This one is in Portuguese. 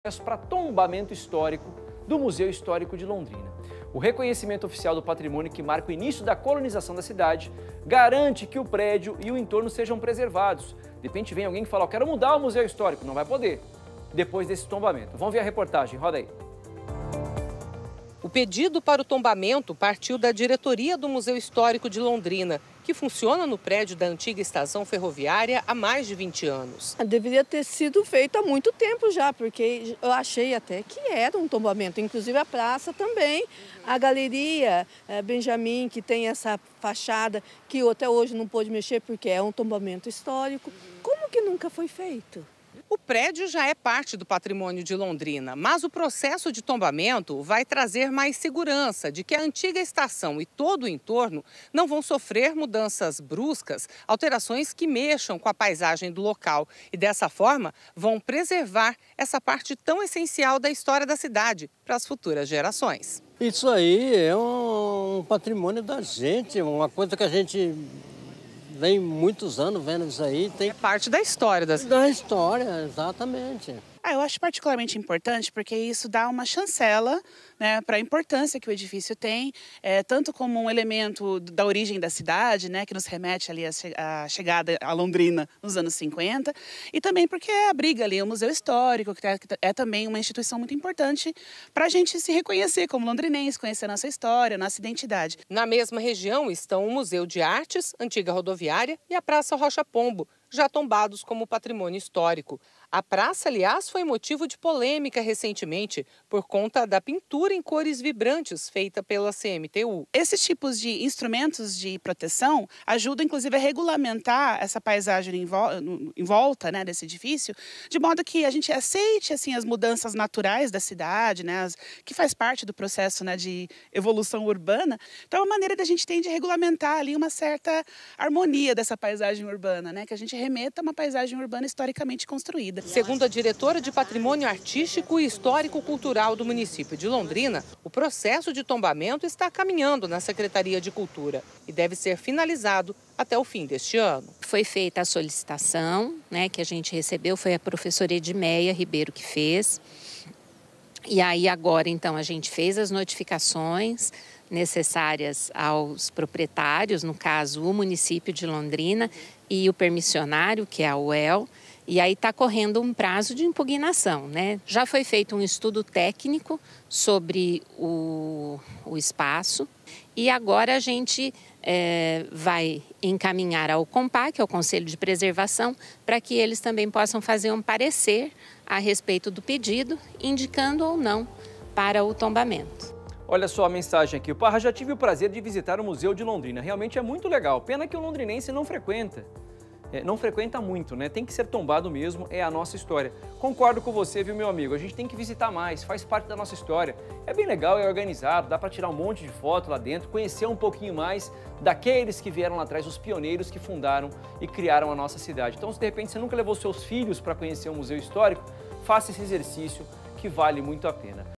para tombamento histórico do Museu Histórico de Londrina. O reconhecimento oficial do patrimônio que marca o início da colonização da cidade garante que o prédio e o entorno sejam preservados. De repente vem alguém que fala, eu quero mudar o Museu Histórico, não vai poder, depois desse tombamento. Vamos ver a reportagem, roda aí. O pedido para o tombamento partiu da diretoria do Museu Histórico de Londrina, que funciona no prédio da antiga estação ferroviária há mais de 20 anos. Deveria ter sido feito há muito tempo já, porque eu achei até que era um tombamento, inclusive a praça também, a galeria Benjamin, que tem essa fachada que eu até hoje não pude mexer porque é um tombamento histórico. Como que nunca foi feito? O prédio já é parte do patrimônio de Londrina, mas o processo de tombamento vai trazer mais segurança de que a antiga estação e todo o entorno não vão sofrer mudanças bruscas, alterações que mexam com a paisagem do local e, dessa forma, vão preservar essa parte tão essencial da história da cidade para as futuras gerações. Isso aí é um patrimônio da gente, uma coisa que a gente vem muitos anos vendo isso aí. É parte da história da cidade. Da história, exatamente. Eu acho particularmente importante porque isso dá uma chancela, né, para a importância que o edifício tem, tanto como um elemento da origem da cidade, né, que nos remete ali à chegada a Londrina nos anos 50, e também porque abriga ali o Museu Histórico, que é também uma instituição muito importante para a gente se reconhecer como londrinense, conhecer a nossa história, a nossa identidade. Na mesma região estão o Museu de Artes, antiga rodoviária, e a Praça Rocha Pombo, já tombados como patrimônio histórico. A praça, aliás, foi motivo de polêmica recentemente por conta da pintura em cores vibrantes feita pela CMTU. Esses tipos de instrumentos de proteção ajudam, inclusive, a regulamentar essa paisagem em volta, né, desse edifício, de modo que a gente aceite assim, as mudanças naturais da cidade, né, que faz parte do processo, né, de evolução urbana. Então, é uma maneira da gente ter de regulamentar ali uma certa harmonia dessa paisagem urbana, né, que a gente remeta a uma paisagem urbana historicamente construída. Segundo a diretora de Patrimônio Artístico e Histórico-Cultural do município de Londrina, o processo de tombamento está caminhando na Secretaria de Cultura e deve ser finalizado até o fim deste ano. Foi feita a solicitação, né, que a gente recebeu, foi a professora Edmeia Ribeiro que fez. E aí agora, então, a gente fez as notificações necessárias aos proprietários, no caso, o município de Londrina e o permissionário, que é a UEL, e aí está correndo um prazo de impugnação, né? Já foi feito um estudo técnico sobre o espaço e agora a gente vai encaminhar ao CONPAC, que é o Conselho de Preservação, para que eles também possam fazer um parecer a respeito do pedido, indicando ou não para o tombamento. Olha só a mensagem aqui. O Parra, já tive o prazer de visitar o Museu de Londrina. Realmente é muito legal. Pena que o londrinense não frequenta. Não frequenta muito, né? Tem que ser tombado mesmo, é a nossa história. Concordo com você, viu, meu amigo? A gente tem que visitar mais, faz parte da nossa história. É bem legal, é organizado, dá para tirar um monte de foto lá dentro, conhecer um pouquinho mais daqueles que vieram lá atrás, os pioneiros que fundaram e criaram a nossa cidade. Então, se de repente você nunca levou seus filhos para conhecer o Museu Histórico, faça esse exercício que vale muito a pena.